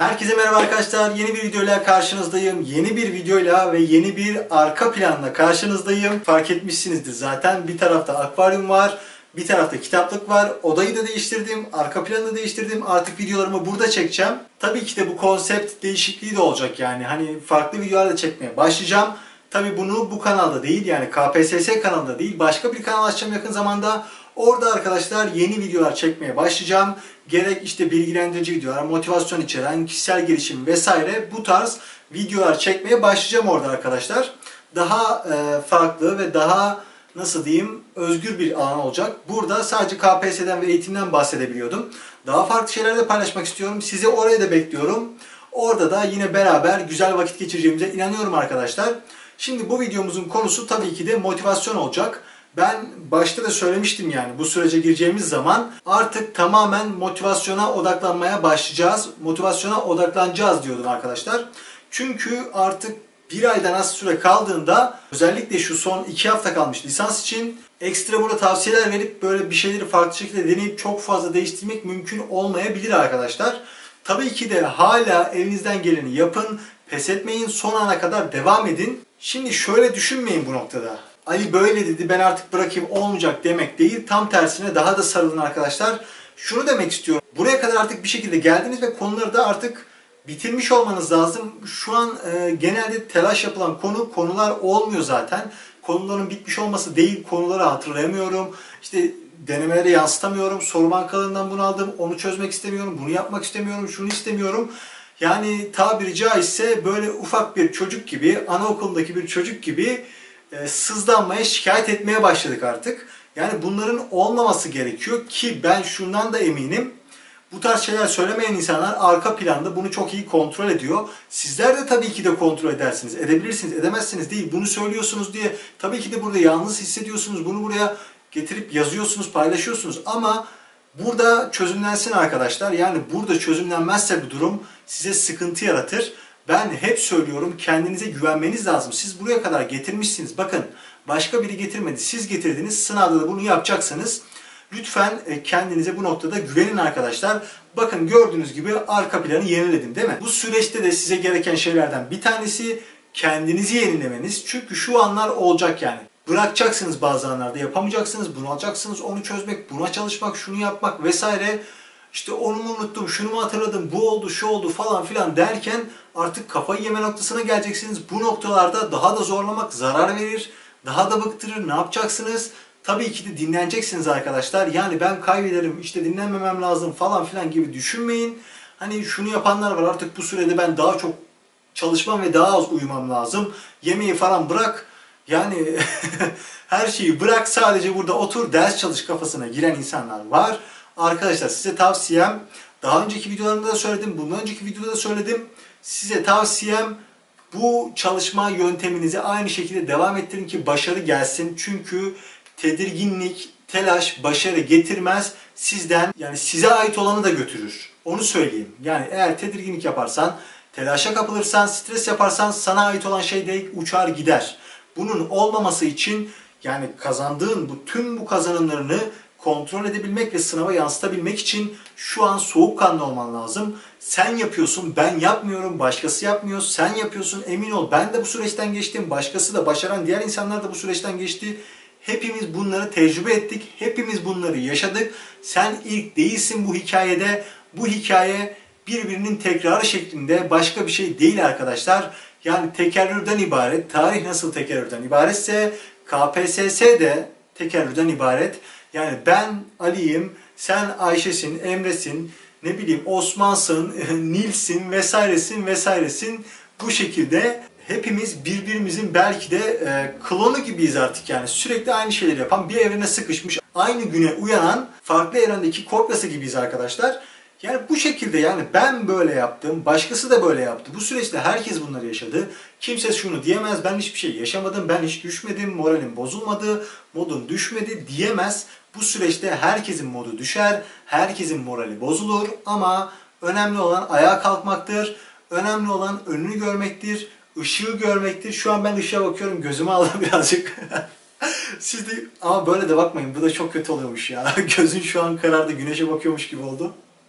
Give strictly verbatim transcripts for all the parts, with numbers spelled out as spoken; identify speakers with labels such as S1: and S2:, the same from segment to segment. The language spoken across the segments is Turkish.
S1: Herkese merhaba arkadaşlar. Yeni bir videoyla karşınızdayım. Yeni bir videoyla ve yeni bir arka planla karşınızdayım. Fark etmişsinizdir zaten. Bir tarafta akvaryum var. Bir tarafta kitaplık var. Odayı da değiştirdim. Arka planı da değiştirdim. Artık videolarımı burada çekeceğim. Tabii ki de bu konsept değişikliği de olacak yani. Hani farklı videolar da çekmeye başlayacağım. Tabii bunu bu kanalda değil, yani K P S S kanalında değil, başka bir kanal açacağım yakın zamanda. Orada arkadaşlar yeni videolar çekmeye başlayacağım. Gerek işte bilgilendirici videolar, motivasyon içeren, kişisel gelişim vesaire bu tarz videolar çekmeye başlayacağım orada arkadaşlar. Daha e, farklı ve daha nasıl diyeyim özgür bir alan olacak. Burada sadece K P S S'den ve eğitimden bahsedebiliyordum. Daha farklı şeyler de paylaşmak istiyorum. Sizi oraya da bekliyorum. Orada da yine beraber güzel vakit geçireceğimize inanıyorum arkadaşlar. Şimdi bu videomuzun konusu tabii ki de motivasyon olacak. Ben başta da söylemiştim, yani bu sürece gireceğimiz zaman artık tamamen motivasyona odaklanmaya başlayacağız. Motivasyona odaklanacağız diyordum arkadaşlar. Çünkü artık bir aydan az süre kaldığında, özellikle şu son iki hafta kalmış lisans için, ekstra burada tavsiyeler verip böyle bir şeyleri farklı şekilde deneyip çok fazla değiştirmek mümkün olmayabilir arkadaşlar. Tabii ki de hala elinizden geleni yapın. Pes etmeyin, son ana kadar devam edin. Şimdi şöyle düşünmeyin bu noktada. Ali böyle dedi, ben artık bırakayım, olmayacak demek değil. Tam tersine daha da sarılın arkadaşlar. Şunu demek istiyorum. Buraya kadar artık bir şekilde geldiniz ve konuları da artık bitirmiş olmanız lazım. Şu an e, genelde telaş yapılan konu konular olmuyor zaten. Konuların bitmiş olması değil, konuları hatırlayamıyorum. İşte denemelere yansıtamıyorum. Soru bankalarından bunu aldım. Onu çözmek istemiyorum. Bunu yapmak istemiyorum. Şunu istemiyorum. Yani tabiri caizse böyle ufak bir çocuk gibi, anaokulundaki bir çocuk gibi e, sızlanmaya, şikayet etmeye başladık artık. Yani bunların olmaması gerekiyor ki ben şundan da eminim. Bu tarz şeyler söylemeyen insanlar arka planda bunu çok iyi kontrol ediyor. Sizler de tabii ki de kontrol edersiniz. Edebilirsiniz, edemezsiniz değil. Bunu söylüyorsunuz diye tabii ki de burada yalnız hissediyorsunuz. Bunu buraya getirip yazıyorsunuz, paylaşıyorsunuz. Ama burada çözümlensin arkadaşlar. Yani burada çözümlenmezse bu durum size sıkıntı yaratır. Ben hep söylüyorum, kendinize güvenmeniz lazım. Siz buraya kadar getirmişsiniz. Bakın, başka biri getirmedi. Siz getirdiniz. Sınavda da bunu yapacaksınız. Lütfen kendinize bu noktada güvenin arkadaşlar. Bakın, gördüğünüz gibi arka planı yeniledim değil mi? Bu süreçte de size gereken şeylerden bir tanesi kendinizi yenilemeniz. Çünkü şu anlar olacak yani. Bırakacaksınız bazı anlarda, yapamayacaksınız, bunu alacaksınız, onu çözmek, buna çalışmak, şunu yapmak vesaire. İşte onu mu unuttum, şunu mu hatırladım, bu oldu, şu oldu falan filan derken artık kafayı yeme noktasına geleceksiniz. Bu noktalarda daha da zorlamak zarar verir, daha da bıktırır. Ne yapacaksınız? Tabii ki de dinleneceksiniz arkadaşlar. Yani ben kaybederim, işte dinlenmemem lazım falan filan gibi düşünmeyin. Hani şunu yapanlar var, artık bu sürede ben daha çok çalışmam ve daha az uyumam lazım. Yemeği falan bırak. Yani her şeyi bırak, sadece burada otur, ders çalış kafasına giren insanlar var. Arkadaşlar size tavsiyem, daha önceki videolarımda da söyledim, bundan önceki videoda da söyledim. Size tavsiyem, bu çalışma yönteminizi aynı şekilde devam ettirin ki başarı gelsin. Çünkü tedirginlik, telaş başarı getirmez. Sizden, yani size ait olanı da götürür. Onu söyleyeyim. Yani eğer tedirginlik yaparsan, telaşa kapılırsan, stres yaparsan sana ait olan şey de uçar gider. Bunun olmaması için, yani kazandığın bu tüm bu kazanımlarını kontrol edebilmek ve sınava yansıtabilmek için şu an soğukkanlı olman lazım. Sen yapıyorsun, ben yapmıyorum, başkası yapmıyor. Sen yapıyorsun, emin ol. Ben de bu süreçten geçtim. Başkası da, başaran diğer insanlar da bu süreçten geçti. Hepimiz bunları tecrübe ettik. Hepimiz bunları yaşadık. Sen ilk değilsin bu hikayede. Bu hikaye birbirinin tekrarı şeklinde, başka bir şey değil arkadaşlar. Yani tekerrürden ibaret. Tarih nasıl tekerrürden ibaretse K P S S de tekerrürden ibaret. Yani ben Ali'yim, sen Ayşe'sin, Emre'sin, ne bileyim Osman'sın, Nil'sin vesairesin vesairesin. Bu şekilde hepimiz birbirimizin belki de e, klonu gibiyiz artık yani. Sürekli aynı şeyleri yapan, bir evrene sıkışmış, aynı güne uyanan farklı evrendeki kopyası gibiyiz arkadaşlar. Yani bu şekilde, yani ben böyle yaptım, başkası da böyle yaptı. Bu süreçte herkes bunları yaşadı. Kimse şunu diyemez, ben hiçbir şey yaşamadım, ben hiç düşmedim, moralim bozulmadı, modum düşmedi diyemez. Bu süreçte herkesin modu düşer, herkesin morali bozulur ama önemli olan ayağa kalkmaktır. Önemli olan önünü görmektir, ışığı görmektir. Şu an ben ışığa bakıyorum, gözümü aldım birazcık. Siz de ama böyle de bakmayın, bu da çok kötü oluyormuş ya. Gözün şu an karardı, güneşe bakıyormuş gibi oldu.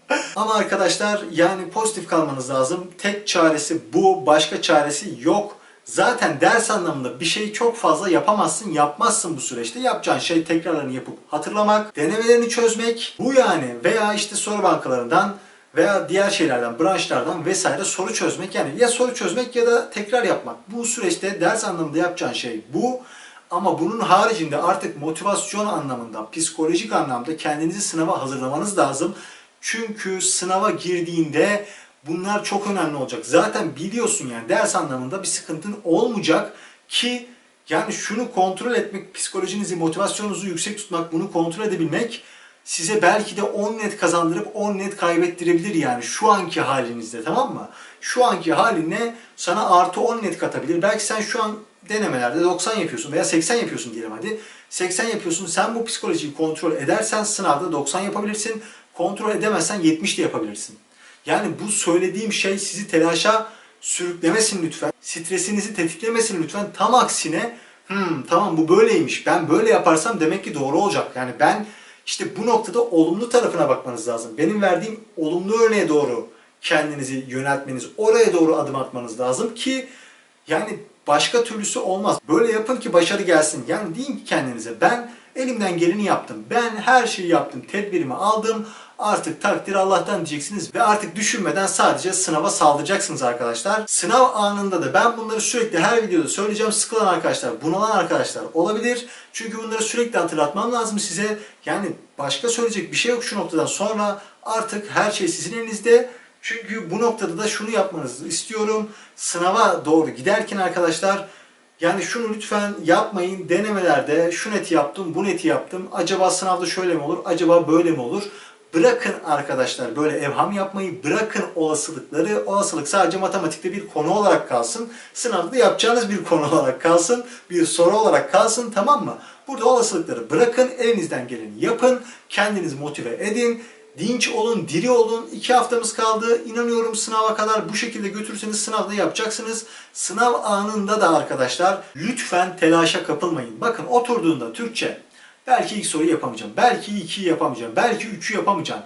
S1: Ama arkadaşlar yani pozitif kalmanız lazım. Tek çaresi bu, başka çaresi yok. Zaten ders anlamında bir şeyi çok fazla yapamazsın, yapmazsın bu süreçte. Yapacağın şey tekrarlarını yapıp hatırlamak, denemelerini çözmek. Bu yani veya işte soru bankalarından veya diğer şeylerden, branşlardan vesaire soru çözmek. Yani ya soru çözmek ya da tekrar yapmak. Bu süreçte ders anlamında yapacağın şey bu. Ama bunun haricinde artık motivasyon anlamında, psikolojik anlamda kendinizi sınava hazırlamanız lazım. Çünkü sınava girdiğinde bunlar çok önemli olacak. Zaten biliyorsun yani ders anlamında bir sıkıntın olmayacak ki yani şunu kontrol etmek, psikolojinizi, motivasyonunuzu yüksek tutmak, bunu kontrol edebilmek size belki de on net kazandırıp on net kaybettirebilir yani şu anki halinizde, tamam mı? Şu anki haline sana artı on net katabilir. Belki sen şu an denemelerde doksan yapıyorsun veya seksen yapıyorsun diyelim hadi. seksen yapıyorsun. Sen bu psikolojiyi kontrol edersen sınavda doksan yapabilirsin. Kontrol edemezsen yetmiş de yapabilirsin. Yani bu söylediğim şey sizi telaşa sürüklemesin lütfen. Stresinizi tetiklemesin lütfen. Tam aksine hmm, tamam bu böyleymiş. Ben böyle yaparsam demek ki doğru olacak. Yani ben işte bu noktada olumlu tarafına bakmanız lazım. Benim verdiğim olumlu örneğe doğru kendinizi yöneltmeniz, oraya doğru adım atmanız lazım ki yani başka türlüsü olmaz. Böyle yapın ki başarı gelsin. Yani deyin ki kendinize ben elimden geleni yaptım. Ben her şeyi yaptım. Tedbirimi aldım. Artık takdir Allah'tan diyeceksiniz ve artık düşünmeden sadece sınava saldıracaksınız arkadaşlar. Sınav anında da ben bunları sürekli her videoda söyleyeceğim. Sıkılan arkadaşlar, bunalan arkadaşlar olabilir. Çünkü bunları sürekli hatırlatmam lazım size. Yani başka söyleyecek bir şey yok şu noktadan sonra. Artık her şey sizin elinizde. Çünkü bu noktada da şunu yapmanızı istiyorum. Sınava doğru giderken arkadaşlar yani şunu lütfen yapmayın. Denemelerde şu neti yaptım, bu neti yaptım. Acaba sınavda şöyle mi olur, acaba böyle mi olur? Bırakın arkadaşlar böyle evham yapmayı, bırakın olasılıkları. Olasılık sadece matematikte bir konu olarak kalsın. Sınavda yapacağınız bir konu olarak kalsın. Bir soru olarak kalsın, tamam mı? Burada olasılıkları bırakın, elinizden geleni yapın. Kendinizi motive edin. Dinç olun, diri olun. İki haftamız kaldı. İnanıyorum sınava kadar bu şekilde götürürseniz sınavda yapacaksınız. Sınav anında da arkadaşlar lütfen telaşa kapılmayın. Bakın oturduğunda Türkçe belki ilk soruyu yapamayacağım. Belki ikiyi yapamayacağım. Belki üçü yapamayacağım.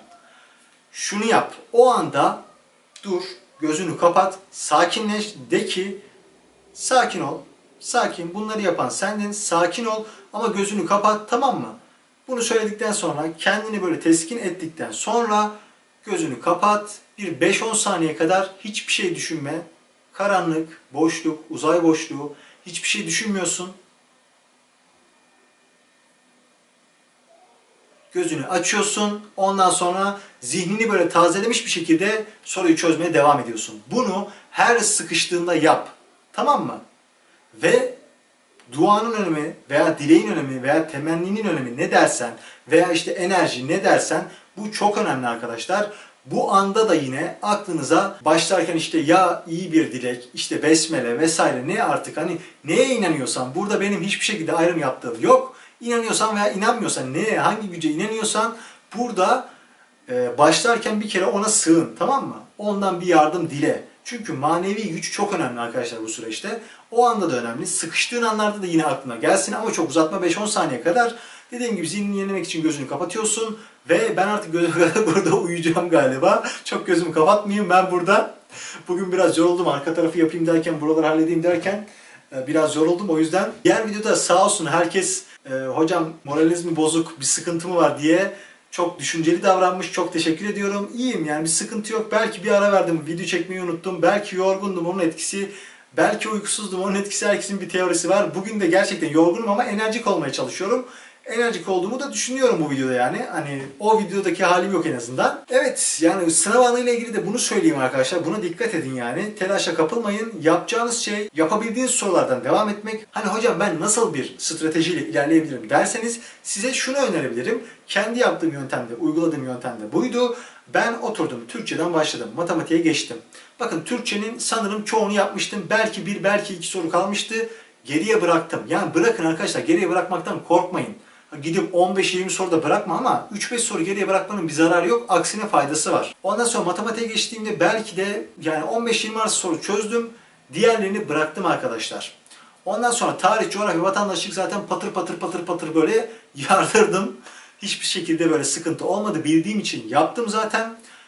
S1: Şunu yap. O anda dur, gözünü kapat, sakinleş. De ki sakin ol. Sakin. Bunları yapan sendin. Sakin ol ama gözünü kapat, tamam mı? Bunu söyledikten sonra kendini böyle teskin ettikten sonra gözünü kapat. Bir beş on saniye kadar hiçbir şey düşünme. Karanlık, boşluk, uzay boşluğu. Hiçbir şey düşünmüyorsun. Gözünü açıyorsun. Ondan sonra zihnini böyle tazelemiş bir şekilde soruyu çözmeye devam ediyorsun. Bunu her sıkıştığında yap. Tamam mı? Ve duanın önemi veya dileğin önemi veya temenninin önemi ne dersen veya işte enerji ne dersen bu çok önemli arkadaşlar. Bu anda da yine aklınıza başlarken işte ya iyi bir dilek, işte besmele vesaire ne artık hani neye inanıyorsan burada benim hiçbir şekilde ayrım yaptığım yok. İnanıyorsan veya inanmıyorsan neye hangi güce inanıyorsan burada e, başlarken bir kere ona sığın, tamam mı? Ondan bir yardım dile. Çünkü manevi güç çok önemli arkadaşlar bu süreçte. O anda da önemli. Sıkıştığın anlarda da yine aklına gelsin ama çok uzatma beş on saniye kadar. Dediğim gibi zihnini yenilemek için gözünü kapatıyorsun. Ve ben artık gözümü burada uyuyacağım galiba. Çok gözümü kapatmayayım ben burada. Bugün biraz yoruldum. Arka tarafı yapayım derken, buraları halledeyim derken biraz yoruldum. O yüzden diğer videoda sağ olsun herkes hocam moraliniz mi bozuk, bir sıkıntı mı var diye çok düşünceli davranmış. Çok teşekkür ediyorum. İyiyim yani bir sıkıntı yok. Belki bir ara verdim. Video çekmeyi unuttum. Belki yorgundum. Onun etkisi. Belki uykusuzdum. Onun etkisi, herkesin bir teorisi var. Bugün de gerçekten yorgunum ama enerjik olmaya çalışıyorum. Enerjik olduğumu da düşünüyorum bu videoda yani. Hani o videodaki halim yok en azından. Evet yani sınav anıyla ilgili de bunu söyleyeyim arkadaşlar. Buna dikkat edin yani. Telaşa kapılmayın. Yapacağınız şey yapabildiğiniz sorulardan devam etmek. Hani hocam ben nasıl bir stratejiyle ilerleyebilirim derseniz size şunu önerebilirim. Kendi yaptığım yöntemde, uyguladığım yöntemde buydu. Ben oturdum, Türkçeden başladım, matematiğe geçtim. Bakın Türkçenin sanırım çoğunu yapmıştım. Belki bir, belki iki soru kalmıştı. Geriye bıraktım. Yani bırakın arkadaşlar, geriye bırakmaktan korkmayın. Gidip on beş yirmi soruda bırakma ama üç beş soru geriye bırakmanın bir zararı yok. Aksine faydası var. Ondan sonra matematiğe geçtiğimde belki de yani on beş yirmi arası soru çözdüm. Diğerlerini bıraktım arkadaşlar. Ondan sonra tarih, coğrafya, vatandaşlık zaten patır patır patır patır böyle yardırdım. Hiçbir şekilde böyle sıkıntı olmadı. Bildiğim için yaptım zaten.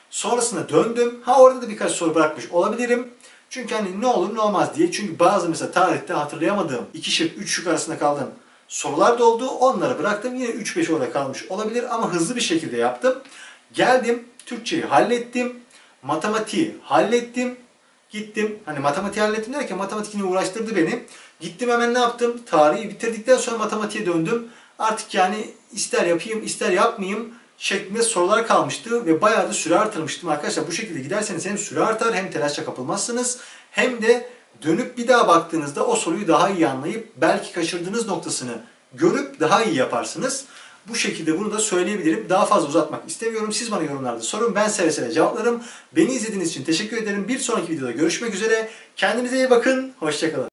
S1: Sonrasında döndüm. Ha orada da birkaç soru bırakmış olabilirim. Çünkü hani ne olur ne olmaz diye. Çünkü bazı mesela tarihte hatırlayamadığım iki şık üç şık arasında kaldığım sorular da oldu. Onları bıraktım. Yine üç beş orada kalmış olabilir ama hızlı bir şekilde yaptım. Geldim. Türkçeyi hallettim. Matematiği hallettim. Gittim. Hani matematiği hallettim derken matematik yine uğraştırdı beni. Gittim hemen ne yaptım? Tarihi bitirdikten sonra matematiğe döndüm. Artık yani ister yapayım ister yapmayayım şeklinde sorular kalmıştı ve bayağı da süre artırmıştım arkadaşlar. Bu şekilde giderseniz hem süre artar hem telaşa kapılmazsınız hem de dönüp bir daha baktığınızda o soruyu daha iyi anlayıp belki kaçırdığınız noktasını görüp daha iyi yaparsınız. Bu şekilde bunu da söyleyebilirim. Daha fazla uzatmak istemiyorum. Siz bana yorumlarda sorun. Ben seve seve cevaplarım. Beni izlediğiniz için teşekkür ederim. Bir sonraki videoda görüşmek üzere. Kendinize iyi bakın. Hoşça kalın.